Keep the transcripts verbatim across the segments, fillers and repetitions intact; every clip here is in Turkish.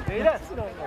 Beyler.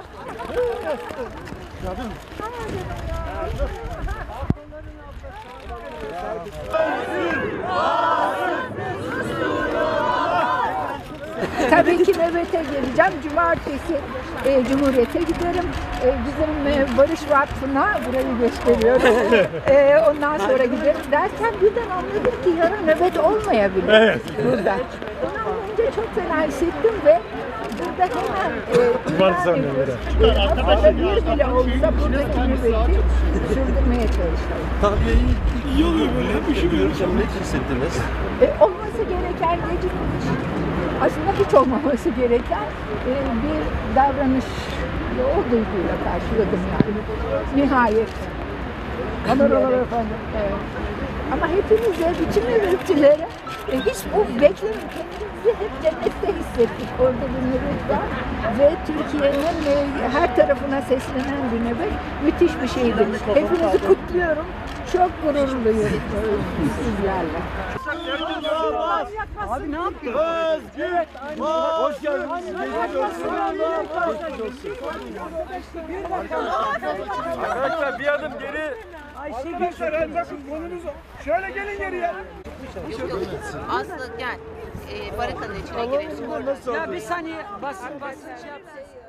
Tabii ki nöbete geleceğim. Cumartesi e, Cumhuriyet'e giderim. E, bizim e, Barış Vakfı'na burayı gösteriyorum. E, ondan sonra giderim. Derken birden anladım ki yarın nöbet olmayabilir Evet. burada. Onu anlayınca çok fena hissettim ve burada hemen e, Cumartesi ilan ediyoruz. E, haftada bir bile olsa buradaki nöbeti sürdürmeye çalışalım. Tabii iyi, iyi oluyor böyle. Bir şey görürsem ne hissettiniz? E, olması gereken gecikmiş. Aslında hiç olmaması gereken e, bir davranış o duyguyla karşıladım yani. Nihayet. Kameralar efendim. Evet. Ama hepimize, bütün nöbetçilere e, hiç bu beklemeyin. Kendimizi hep cennette hissettik. Orada bir nöbet var. Ve Türkiye'nin e, her tarafına seslenen bir nöbet. Müthiş bir şeydi. Hepinizi kutluyorum. Çok gururluyum sizlerle. Abi ne yapıyorsun? Özgür. Hoş geldiniz. Arkadaşlar bir adım geri. Arkadaşlar bakın konumuz şöyle gelin geriye. Aslı gel. Ee, barikanın içine girelim. Nasıl oldu? Ya bir saniye basın basın şey yapsın.